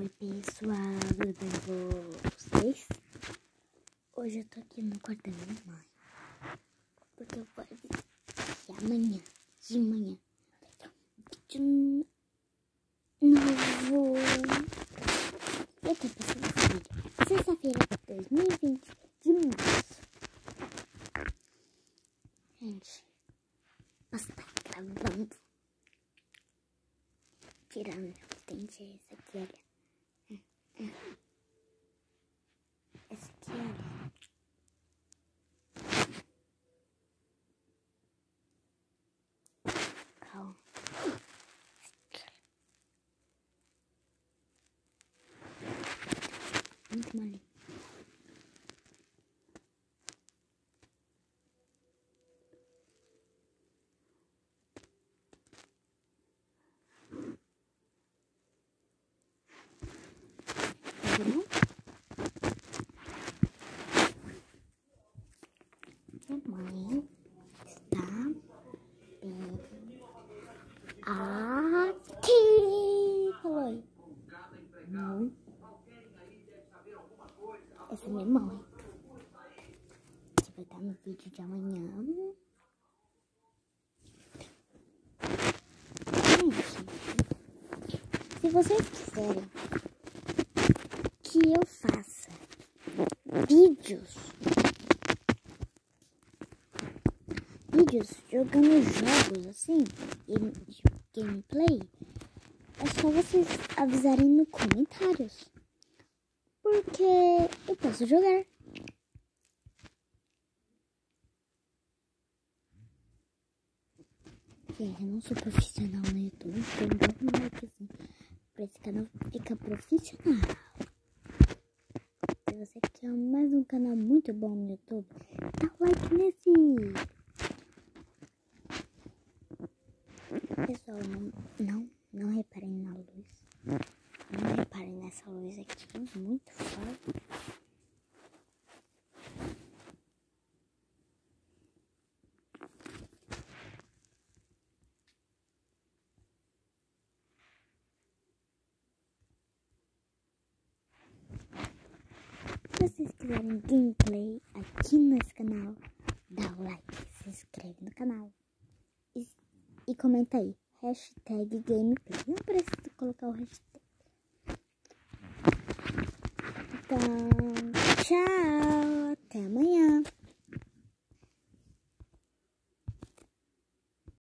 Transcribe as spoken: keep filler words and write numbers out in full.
Oi pessoal, tudo bem com vocês? Hoje eu tô aqui no quarto da minha mãe, porque eu vou ver que amanhã, de manhã, vai um vídeo novo. Eu tô pensando nesse vídeo, sexta-feira de dois mil e vinte, de março. Gente, posso estar gravando, tirando meu dente, esse aqui, olha. Essa aqui, olha. Calma. Muito malinho. Tá bom? Minha mãe está bem aqui. Falou aí. Não. Essa é minha mãe. Você vai estar no vídeo de amanhã. Gente, se vocês quiserem que eu faça vídeos, vídeos jogando jogos assim, e de gameplay, é só vocês avisarem nos comentários, porque eu posso jogar. Gente, eu não sou profissional no YouTube, então dá um likezinho pra esse canal ficar profissional. Se você quer mais um canal muito bom no YouTube, dá um like nesse. Pessoal, não, não, não reparem na luz. Não reparem nessa luz aqui, muito forte. Se vocês quiserem gameplay aqui nesse canal, dá o like, se inscreve no canal e, e comenta aí, hashtag gameplay. Não precisa colocar o hashtag. Então, tchau, até amanhã.